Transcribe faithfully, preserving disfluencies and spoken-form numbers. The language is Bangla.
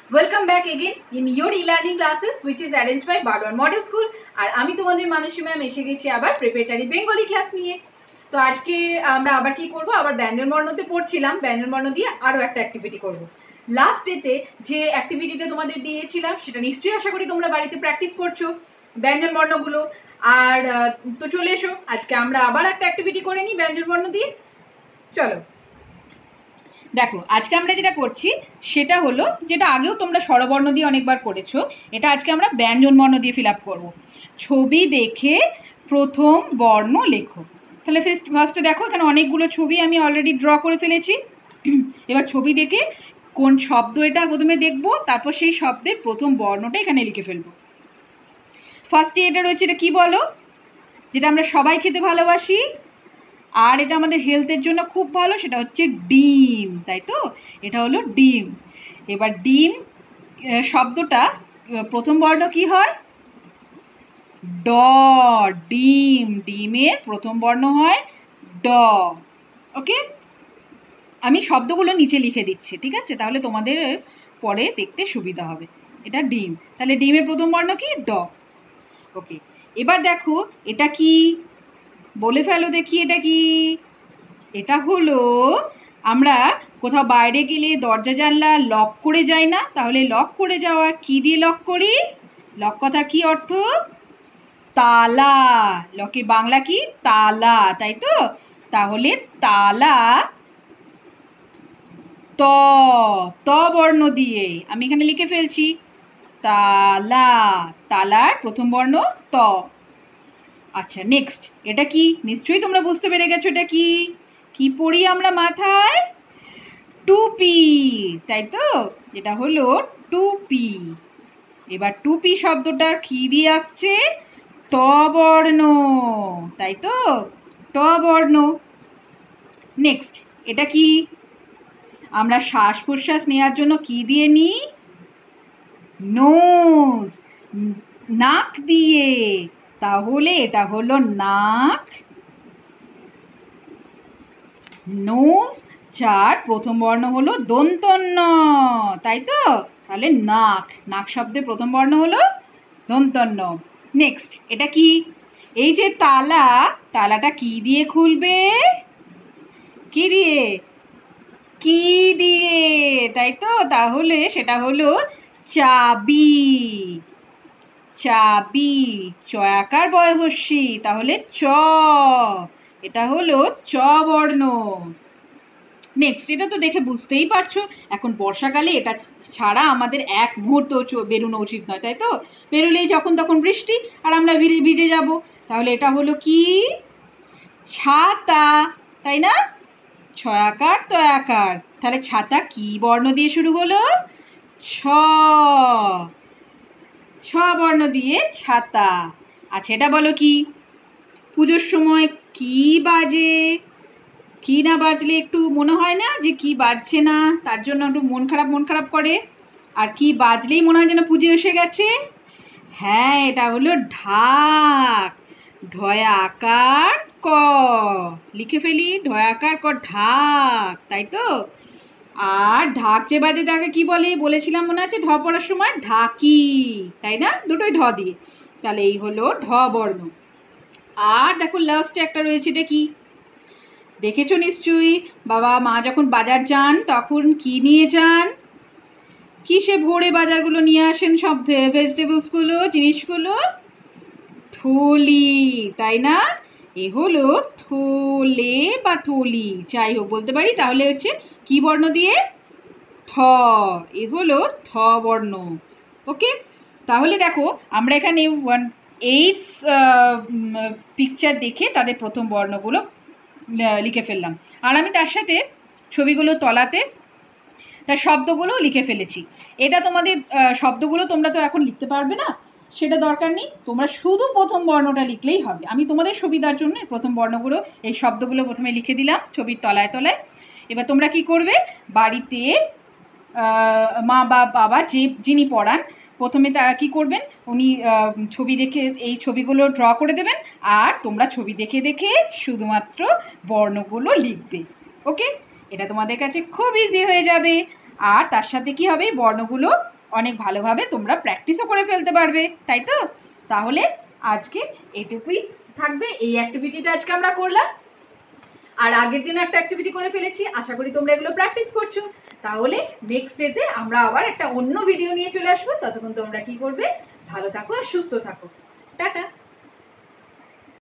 Welcome back again in your e-learning classes which is arranged by Bardwan Model School আর আমি তোমাদের মানুষী ম্যাম এসে গেছি আবার প্রিপারেটরি বেঙ্গলি ক্লাস নিয়ে। তো আজকে আমরা আবার কি করব, আবার ব্যঞ্জন বর্ণতে পড়ছিলাম, ব্যঞ্জন বর্ণ দিয়ে আরো একটা অ্যাক্টিভিটি করব। লাস্ট ডেতে যে অ্যাক্টিভিটিটা তোমাদের দিয়েছিলাম সেটা নিশ্চয়ই আশা করি তোমরা বাড়িতে প্র্যাকটিস করছো ব্যঞ্জন বর্ণগুলো। আর তো চলে এসো, আজকে আমরা আবার একটা অ্যাক্টিভিটি করে নিই ব্যঞ্জন বর্ণ দিয়ে। চলো দেখো, আজকে আমরা যেটা করছি সেটা হলো, যেটা আগেও তোমরা স্বরবর্ণ দিয়ে অনেকবার করেছো, এটা আজকে আমরা ব্যঞ্জন বর্ণ দিয়ে ফিল আপ করবো। ছবি দেখে প্রথম বর্ণ লেখো। তাহলে ফার্স্ট ফার্স্টে দেখো, এখানে অনেকগুলো ছবি আমি অলরেডি ড্র করে ফেলেছি। এবার ছবি দেখে কোন শব্দ এটা প্রথমে দেখবো, তারপর সেই শব্দের প্রথম বর্ণটা এখানে লিখে ফেলবো। ফার্স্টে এটা রয়েছে, এটা কি বলো? যেটা আমরা সবাই খেতে ভালোবাসি আর এটা আমাদের হেলথের জন্য খুব ভালো, সেটা হচ্ছে ডিম, তাই তো? এটা হলো ডিম। এবার ডিম শব্দটা প্রথম বর্ণ কি হয়? ড। ডিম, ডিমের প্রথম বর্ণ হয় ড। ওকে, আমি শব্দগুলো নিচে লিখে দিচ্ছি, ঠিক আছে? তাহলে তোমাদের পরে দেখতে সুবিধা হবে। এটা ডিম, তাহলে ডিমের প্রথম বর্ণ কি? ড। ওকে, এবার দেখো এটা কি, বলে ফেলো দেখি এটা কি? এটা হলো, আমরা কোথাও বাইরে গেলে দরজা জানলা লক করে যাই না? তাহলে লক করে যাওয়ার কি দিয়ে লক করি? লক কথা কি অর্থ? তালা। লকের বাংলা কি? তালা, তাই তো? তাহলে তালা ত, ত বর্ণ দিয়ে আমি এখানে লিখে ফেলছি তালা। তালার প্রথম বর্ণ ত। আচ্ছা, নেক্সট এটা কি? নিশ্চয়ই তোমরা বুঝতে পেরে গেছো এটা কি। কি পরি আমরা মাথায়? টুপি, তাই তো? যেটা হলো টুপি। এবার টুপি শব্দটার কি দিয়ে আসছে? ট বর্ণ, তাই তো? ট বর্ণ। নেক্সট এটা কি? আমরা শ্বাস প্রশ্বাস নেওয়ার জন্য কি দিয়ে নিই? নোজ, নাক দিয়ে। তাহলে এটা হলো নাক। নোজ, যার প্রথম বর্ণ হলো দন্ত ন, তাই তো? তাহলে নাক, নাক শব্দের প্রথম বর্ণ হলো দন্ত ন। নেক্সট এটা কি? এই যে তালা, তালাটা কি দিয়ে খুলবে? কি দিয়ে? কি দিয়ে, তাই তো? তাহলে সেটা হলো চাবি। চাবি, চয়াকার বয়হস্যি, তাহলে চ, এটা হলো চ বর্ণ। নেক্সট এটা তো দেখে বুঝতেই পারছো, এখন বর্ষাকালে এটা ছাড়া আমাদের এক মুহূর্ত বেরোনো উচিত নয়, তাই তো? বেরোলেই যখন তখন বৃষ্টি আর আমরা ভিজে ভিজে যাব। তাহলে এটা হলো কি? ছাতা, তাই না? ছয়াকার তয়াকার, তাহলে ছাতা কি বর্ণ দিয়ে শুরু হলো? ছ, ছ বর্ণ দিয়ে ছাতা। আচ্ছা, এটা বলো কি? পুজোর সময় কি বাজে? কি না বাজলে একটু মনে হয় না যে কি বাজছে না, তার জন্য একটু মন খারাপ মন খারাপ করে। আর কি বাজলেই মনে হয় যেন পুজো এসে গেছে। হ্যাঁ, এটা হলো ঢাক। ঢয়া আকার ক, লিখে ফেলি ঢয়া আকার ক, ঢাক, তাই তো? আর ঢাক যে বাজে তাকে কি বলে বলেছিলাম মনে আছে ঢ পড়ার সময়? ঢাকি, তাই না? দুটোই ঢ দিয়ে। তাহলে এই হলো ঢ বর্ণ। আর দেখো লাস্টে একটা রয়েছে, এটা কি? দেখেছো নিশ্চয়ই, বাবা মা যখন বাজার যান তখন কি নিয়ে যান? কিসে ভরে বাজারগুলো নিয়ে আসেন, সব ভেজিটেবলস গুলো, জিনিসগুলো? থলি, তাই না? এ হলো থলে বা থলি, যাই হোক বলতে পারি। তাহলে হচ্ছে কি বর্ণ দিয়ে? থ। এ হলো থ বর্ণ। ওকে, তাহলে দেখো আমরা এখানে ওয়ান এইট পিকচার দেখে তাদের প্রথম বর্ণগুলো লিখে ফেললাম। আর আমি তার সাথে ছবিগুলো তলাতে তার শব্দগুলো লিখে ফেলেছি। এটা তোমাদের শব্দগুলো তোমরা তো এখন লিখতে পারবে না, সেটা দরকার নেই, তোমরা শুধু প্রথম বর্ণটা লিখলেই হবে। আমি তোমাদের সুবিধার জন্য প্রথম বর্ণগুলো, এই শব্দগুলো প্রথমে লিখে দিলাম ছবির তলায় তলায়। এবার তোমরা কি করবে? বাড়িতে মা বা বাবা যে যিনি পড়ান, প্রথমে তারা কি করবেন, উনি ছবি দেখে এই ছবিগুলো ড্র করে দেবেন আর তোমরা ছবি দেখে দেখে শুধুমাত্র বর্ণগুলো লিখবে। ওকে, এটা তোমাদের কাছে খুব ইজি হয়ে যাবে। আর তার সাথে কি হবে, বর্ণগুলো অনেক ভালোভাবে তোমরা প্র্যাকটিসও করে ফেলতে পারবে, তাই তো? তাহলে আজকে এটুকুই থাকবে, এই অ্যাক্টিভিটিটা আজকে আমরা করলাম। আর আগের দিন একটা অ্যাক্টিভিটি করে ফেলেছি, আশা করি তোমরা এগুলো প্র্যাকটিস করছো। তাহলে নেক্সট ডেতে আমরা আবার একটা অন্য ভিডিও নিয়ে চলে আসবো। ততক্ষণ তোমরা কি করবে, ভালো থাকো আর সুস্থ থাকো। টাটা।